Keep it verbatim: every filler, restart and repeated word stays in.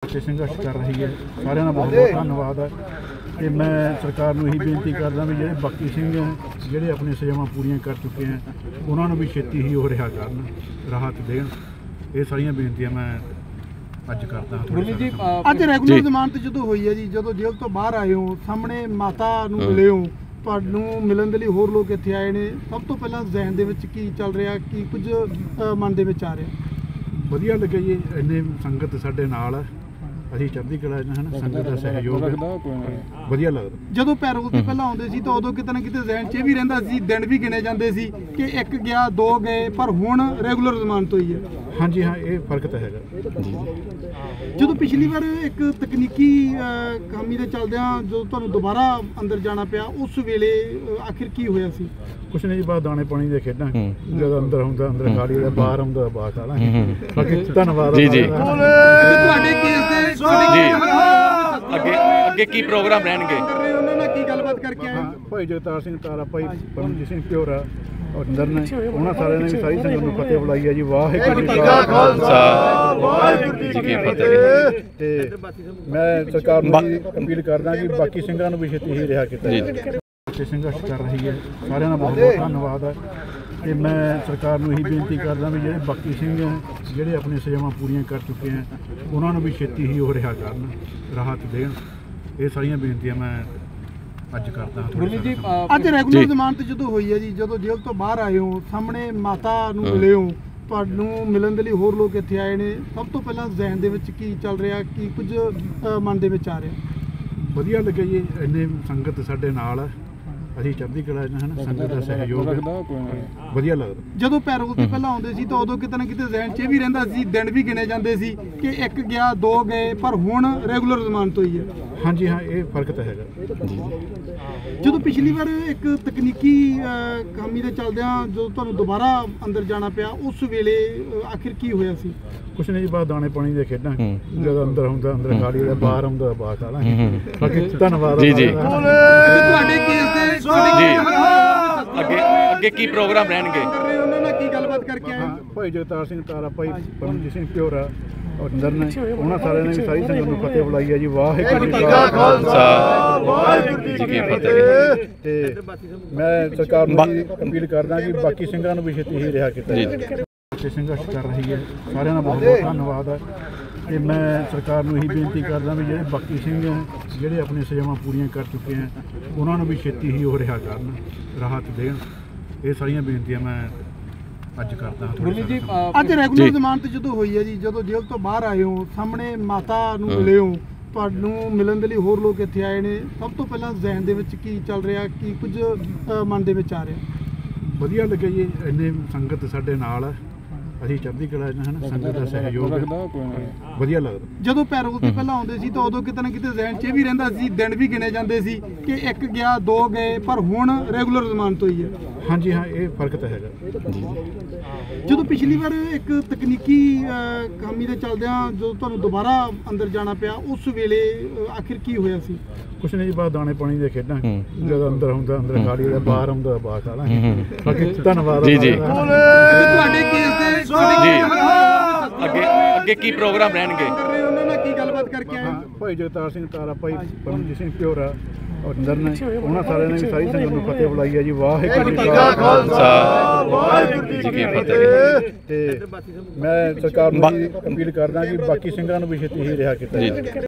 ਤੇ ਸੰਘਰਸ਼ ਕਰ ਰਹੀ ਹੈ। ਸਾਰਿਆਂ ਦਾ ਬਹੁਤ ਬਹੁਤ ਧੰਨਵਾਦ ਹੈ। ਤੇ ਮੈਂ ਸਰਕਾਰ ਨੂੰ ਇਹੀ ਬੇਨਤੀ ਕਰਦਾ ਵੀ ਜਿਹੜੇ ਬਾਕੀ ਸਿੰਘ ਜਿਹੜੇ ਆਪਣੀਆਂ ਸਜ਼ਾਵਾਂ ਪੂਰੀਆਂ ਕਰ ਚੁੱਕੇ ਹੈ ਉਹਨਾਂ ਨੂੰ ਵੀ ਛੇਤੀ ਹੀ ਉਹ ਰਿਹਾ ਕਰਨ, ਰਾਹਤ ਦੇਣ। ਇਹ ਸਾਰੀਆਂ ਬੇਨਤੀਆਂ ਮੈਂ ਅੱਜ ਕਰਦਾ ਹਾਂ। ਅੱਜ ਰੈਗੂਲਰ ਜ਼ਮਾਨਤ ਜਦੋਂ ਹੋਈ ਹੈ ਜੀ, ਜਦੋਂ ਜੇਲ੍ਹ ਤੋਂ ਬਾਹਰ ਆਏ ਹੋ, ਸਾਹਮਣੇ ਮਾਤਾ ਨੂੰ ਮਿਲੇ ਹੋ, ਤੁਹਾਨੂੰ ਮਿਲਣ ਦੇ ਲਈ ਹੋਰ ਲੋਕ ਇੱਥੇ ਆਏ ਨੇ, ਸਭ ਤੋਂ ਪਹਿਲਾਂ ਜ਼ਹਿਨ ਦੇ ਵਿੱਚ ਕੀ ਚੱਲ ਰਿਹਾ, ਕੀ ਕੁਝ ਮਨ ਦੇ ਵਿੱਚ ਆ ਰਿਹਾ? ਵਧੀਆ ਲੱਗਿਆ ਜੀ, ਇੰਨੇ ਸੰਗਤ ਸਾਡੇ ਨਾਲ ਹੈ, ਅਸੀਂ ਚੜ੍ਹਦੀ ਕਲਾ ਹਨ, ਸੰਗਤ ਦਾ ਸਹਿਯੋਗ ਵਧੀਆ ਲੱਗਦਾ। ਜਦੋਂ ਪੈਰੋਲ ਤੇ ਪਹਿਲਾਂ ਆਉਂਦੇ ਸੀ ਤਾਂ ਉਦੋਂ ਕਿਤੇ ਨਾ ਕਿਤੇ ਜ਼ਹਿਨ 'ਚ ਇਹ ਵੀ ਰਹਿੰਦਾ ਸੀ, ਦਿਨ ਵੀ ਗਿਣੇ ਜਾਂਦੇ ਸੀ ਕਿ ਇੱਕ ਗਿਆ ਦੋ ਗਏ, ਪਰ ਹੁਣ ਰੈਗੂਲਰ ਜ਼ਮਾਨਤ ਹੋਈ ਹੈ। ਹਾਂਜੀ ਹਾਂ, ਇਹ ਫਰਕ ਤਾਂ ਹੈਗਾ ਜੀ। ਜਦੋਂ ਪਿਛਲੀ ਵਾਰ ਇੱਕ ਤਕਨੀਕੀ ਖਾਮੀ ਦੇ ਚੱਲਦਿਆਂ ਜਦੋਂ ਤੁਹਾਨੂੰ ਦੁਬਾਰਾ ਅੰਦਰ ਜਾਣਾ ਪਿਆ, ਉਸ ਵੇਲੇ ਆਖਿਰ ਕੀ ਹੋਇਆ ਸੀ? ਕੁਛ ਨਹੀਂ ਜੀ, ਬਾਅਦ ਦਾਣੇ ਪਾਣੀ ਦੇ ਖੇਡਾਂ, ਜਦੋਂ ਅੰਦਰ ਹੁੰਦਾ ਅੰਦਰ ਖਾ ਲਈਦਾ, ਬਾਹਰ ਆਉਂਦਾ ਬਾਹਰ ਖਾ ਲਾਂਗੇ। ਬਾਕੀ ਧੰਨਵਾਦ ਜੀ ਜੀ। ਤੁਹਾਡੇ ਕੇਸ ਦੇ ਜੀ ਅੱਗੇ ਅੱਗੇ ਕੀ ਪ੍ਰੋਗਰਾਮ ਰਹਿਣਗੇ? ਉਹਨਾਂ ਨਾਲ ਕੀ ਗੱਲਬਾਤ ਕਰਕੇ ਆਏ? ਭਾਈ ਜਗਤਾਰ ਸਿੰਘ ਤਾਰਾ, ਭਾਈ ਪਰਮਜੀਤ ਸਿੰਘ ਪਿਓਰਾ ਔਰ ਅੰਦਰ ਨੇ, ਉਹਨਾਂ ਸਾਰਿਆਂ ਨੇ ਵੀ ਸਾਰੀ ਸੰਗਤ ਨੂੰ ਫਤਿਹ ਬੁਲਾਈ ਹੈ ਜੀ। ਵਾਹਿਗੁਰੂ ਜੀ ਕਾ ਖਾਲਸਾ, ਵਾਹਿਗੁਰੂ ਜੀ ਕੀ ਫਤਿਹ। ਤੇ ਮੈਂ ਸਰਕਾਰ ਨੂੰ ਅਪੀਲ ਕਰਦਾ ਕਿ ਬਾਕੀ ਸਿੰਘਾਂ ਨੂੰ ਵੀ ਛੇਤੀ ਹੀ ਰਿਹਾ ਕੀਤਾ ਜਾਵੇ ਤੇ ਸੰਘਰਸ਼ ਕਰ ਰਹੀ ਹੈ। ਸਾਰਿਆਂ ਦਾ ਬਹੁਤ ਬਹੁਤ ਧੰਨਵਾਦ ਹੈ। ਤੇ ਮੈਂ ਸਰਕਾਰ ਨੂੰ ਇਹੀ ਬੇਨਤੀ ਕਰਦਾ ਵੀ ਜਿਹੜੇ ਬਾਕੀ ਸਿੰਘ ਜਿਹੜੇ ਆਪਣੀਆਂ ਸਜ਼ਾਵਾਂ ਪੂਰੀਆਂ ਕਰ ਚੁੱਕੇ ਹੈ ਉਹਨਾਂ ਨੂੰ ਵੀ ਛੇਤੀ ਹੀ ਉਹ ਰਿਹਾ ਕਰਨ, ਰਾਹਤ ਦੇਣ। ਇਹ ਸਾਰੀਆਂ ਬੇਨਤੀਆਂ ਮੈਂ ਅੱਜ ਕਰਦਾ ਹਾਂ। ਅੱਜ ਰੈਗੂਲਰ ਜ਼ਮਾਨਤ ਜਦੋਂ ਹੋਈ ਹੈ ਜੀ, ਜਦੋਂ ਜੇਲ੍ਹ ਤੋਂ ਬਾਹਰ ਆਏ ਹੋ, ਸਾਹਮਣੇ ਮਾਤਾ ਨੂੰ ਮਿਲੇ ਹੋ, ਤੁਹਾਨੂੰ ਮਿਲਣ ਦੇ ਲਈ ਹੋਰ ਲੋਕ ਇੱਥੇ ਆਏ ਨੇ, ਸਭ ਤੋਂ ਪਹਿਲਾਂ ਜ਼ਹਿਨ ਦੇ ਵਿੱਚ ਕੀ ਚੱਲ ਰਿਹਾ, ਕੀ ਕੁਝ ਮਨ ਦੇ ਵਿੱਚ ਆ ਰਿਹਾ? ਵਧੀਆ ਲੱਗਿਆ ਜੀ, ਇੰਨੇ ਸੰਗਤ ਸਾਡੇ ਨਾਲ ਹੈ, ਅਸੀਂ ਚੜ੍ਹਦੀ ਕਲਾ ਹਨ, ਸੰਗਤ ਦਾ ਸਹਿਯੋਗ ਵਧੀਆ ਲੱਗਦਾ। ਜਦੋਂ ਪੈਰੋਲ ਤੇ ਪਹਿਲਾਂ ਆਉਂਦੇ ਸੀ ਤਾਂ ਉਦੋਂ ਕਿਤੇ ਨਾ ਕਿਤੇ ਜ਼ਹਿਨ 'ਚ ਇਹ ਵੀ ਰਹਿੰਦਾ ਸੀ, ਦਿਨ ਵੀ ਗਿਣੇ ਜਾਂਦੇ ਸੀ ਕਿ ਇੱਕ ਗਿਆ ਦੋ ਗਏ, ਪਰ ਹੁਣ ਰੈਗੂਲਰ ਜ਼ਮਾਨਤ ਹੋਈ ਹੈ। ਹਾਂਜੀ ਹਾਂ, ਇਹ ਫਰਕ ਤਾਂ ਹੈਗਾ ਜੀ। ਜਦੋਂ ਪਿਛਲੀ ਵਾਰ ਇੱਕ ਤਕਨੀਕੀ ਖਾਮੀ ਦੇ ਚੱਲਦਿਆਂ ਜਦੋਂ ਤੁਹਾਨੂੰ ਦੁਬਾਰਾ ਅੰਦਰ ਜਾਣਾ ਪਿਆ, ਉਸ ਵੇਲੇ ਆਖਿਰ ਕੀ ਹੋਇਆ ਸੀ? ਕੁਛ ਨਹੀਂ ਜੀ, ਬਾਅਦ ਦਾਣੇ ਪਾਣੀ ਦੇ ਖੇਡਾਂ, ਜਦੋਂ ਅੰਦਰ ਹੁੰਦਾ ਅੰਦਰ ਖਾ ਲਈਦਾ, ਬਾਹਰ ਆਉਂਦਾ ਬਾਹਰ ਖਾ ਲਾਂਗੇ। ਬਾਕੀ ਧੰਨਵਾਦ ਜੀ ਜੀ। ਤੁਹਾਡੇ ਕੇਸ ਦੇ ਜੀ ਅੱਗੇ ਅੱਗੇ ਕੀ ਪ੍ਰੋਗਰਾਮ ਰਹਿਣਗੇ? ਉਹਨਾਂ ਨਾਲ ਕੀ ਗੱਲਬਾਤ ਕਰਕੇ ਆਏ? ਭਾਈ ਜਗਤਾਰ ਸਿੰਘ ਤਾਰਾ, ਭਾਈ ਪਰਮਜੀਤ ਸਿੰਘ ਪਿਓਰਾ ਔਰ ਅੰਦਰ ਨੇ, ਉਹਨਾਂ ਸਾਰਿਆਂ ਨੇ ਵੀ ਸਾਰੀ ਸੰਗਤ ਨੂੰ ਫਤਿਹ ਬੁਲਾਈ ਹੈ ਜੀ। ਵਾਹਿਗੁਰੂ ਜੀ ਕਾ ਖਾਲਸਾ, ਵਾਹਿਗੁਰੂ ਜੀ ਕੀ ਫਤਿਹ। ਤੇ ਮੈਂ ਸਰਕਾਰ ਨੂੰ ਅਪੀਲ ਕਰਦਾ ਕਿ ਬਾਕੀ ਸਿੰਘਾਂ ਨੂੰ ਵੀ ਛੇਤੀ ਹੀ ਰਿਹਾ ਕੀਤਾ ਜਾਵੇ ਤੇ ਸੰਘਰਸ਼ ਕਰ ਰਹੀ ਹੈ। ਸਾਰਿਆਂ ਦਾ ਬਹੁਤ ਬਹੁਤ ਧੰਨਵਾਦ ਹੈ। ਤੇ ਮੈਂ ਸਰਕਾਰ ਨੂੰ ਇਹੀ ਬੇਨਤੀ ਕਰਦਾ ਵੀ ਜਿਹੜੇ ਬਾਕੀ ਸਿੰਘ ਜਿਹੜੇ ਆਪਣੀਆਂ ਸਜ਼ਾਵਾਂ ਪੂਰੀਆਂ ਕਰ ਚੁੱਕੇ ਹੈ ਉਹਨਾਂ ਨੂੰ ਵੀ ਛੇਤੀ ਹੀ ਉਹ ਰਿਹਾ ਕਰਨ, ਰਾਹਤ ਦੇਣ। ਇਹ ਸਾਰੀਆਂ ਬੇਨਤੀਆਂ ਮੈਂ ਅੱਜ ਕਰਦਾ ਹਾਂ। ਅੱਜ ਰੈਗੂਲਰ ਜ਼ਮਾਨਤ ਜਦੋਂ ਹੋਈ ਹੈ ਜੀ, ਜਦੋਂ ਜੇਲ੍ਹ ਤੋਂ ਬਾਹਰ ਆਏ ਹੋ, ਸਾਹਮਣੇ ਮਾਤਾ ਨੂੰ ਮਿਲੇ ਹੋ, ਤੁਹਾਨੂੰ ਮਿਲਣ ਦੇ ਲਈ ਹੋਰ ਲੋਕ ਇੱਥੇ ਆਏ ਨੇ, ਸਭ ਤੋਂ ਪਹਿਲਾਂ ਜ਼ਹਿਨ ਦੇ ਵਿੱਚ ਕੀ ਚੱਲ ਰਿਹਾ, ਕੀ ਕੁਝ ਮਨ ਦੇ ਵਿੱਚ ਆ ਰਿਹਾ? ਵਧੀਆ ਲੱਗਿਆ ਜੀ, ਇੰਨੇ ਸੰਗਤ ਸਾਡੇ ਨਾਲ ਹੈ, ਅਸੀਂ ਚੜ੍ਹਦੀ ਕਲਾ ਹਨ, ਸੰਗਤ ਦਾ ਸਹਿਯੋਗ ਵਧੀਆ ਲੱਗਦਾ। ਜਦੋਂ ਪੈਰੋਲ ਤੇ ਪਹਿਲਾਂ ਆਉਂਦੇ ਸੀ ਤਾਂ ਉਦੋਂ ਕਿਤੇ ਨਾ ਕਿਤੇ ਜ਼ਹਿਨ 'ਚ ਇਹ ਵੀ ਰਹਿੰਦਾ ਸੀ, ਦਿਨ ਵੀ ਗਿਣੇ ਜਾਂਦੇ ਸੀ ਕਿ ਇੱਕ ਗਿਆ ਦੋ ਗਏ, ਪਰ ਹੁਣ ਰੈਗੂਲਰ ਜ਼ਮਾਨਤ ਹੋਈ ਹੈ। ਹਾਂਜੀ ਹਾਂ, ਇਹ ਫਰਕ ਤਾਂ ਹੈਗਾ ਜੀ। ਜਦੋਂ ਪਿਛਲੀ ਵਾਰ ਇੱਕ ਤਕਨੀਕੀ ਖਾਮੀ ਦੇ ਚੱਲਦਿਆਂ ਜਦੋਂ ਤੁਹਾਨੂੰ ਦੁਬਾਰਾ ਅੰਦਰ ਜਾਣਾ ਪਿਆ, ਉਸ ਵੇਲੇ ਆਖਿਰ ਕੀ ਹੋਇਆ ਸੀ? ਕੁਛ ਨਹੀਂ ਜੀ, ਬਾਅਦ ਦਾਣੇ ਪਾਣੀ ਦੇ ਖੇਡਾਂ, ਜਦੋਂ ਅੰਦਰ ਹੁੰਦਾ ਅੰਦਰ ਖਾ ਲਈਦਾ, ਬਾਹਰ ਆਉਂਦਾ ਬਾਹਰ ਖਾ ਲਾਂਗੇ। ਬਾਕੀ ਧੰਨਵਾਦ ਜੀ ਜੀ। ਤੁਹਾਡੇ ਕੇਸ ਦੇ ਜੀ ਅੱਗੇ ਅੱਗੇ ਕੀ ਪ੍ਰੋਗਰਾਮ ਰਹਿਣਗੇ? ਉਹਨਾਂ ਨਾਲ ਕੀ ਗੱਲਬਾਤ ਕਰਕੇ ਆਏ? ਭਾਈ ਜਗਤਾਰ ਸਿੰਘ ਤਾਰਾ, ਭਾਈ ਪਰਮਜੀਤ ਸਿੰਘ ਪਿਓਰਾ ਔਰ ਅੰਦਰ ਨੇ, ਉਹਨਾਂ ਸਾਰਿਆਂ ਨੇ ਵੀ ਸਾਰੀ ਸੰਗਤ ਨੂੰ ਫਤਿਹ ਬੁਲਾਈ ਹੈ ਜੀ। ਵਾਹਿਗੁਰੂ ਜੀ ਕਾ ਖਾਲਸਾ, ਵਾਹਿਗੁਰੂ ਜੀ ਕੀ ਫਤਿਹ। ਤੇ ਮੈਂ ਸਰਕਾਰ ਨੂੰ ਅਪੀਲ ਕਰਦਾ ਕਿ ਬਾਕੀ ਸਿੰਘਾਂ ਨੂੰ ਵੀ ਛੇਤੀ ਹੀ ਰਿਹਾ ਕੀਤਾ ਜਾਵੇ।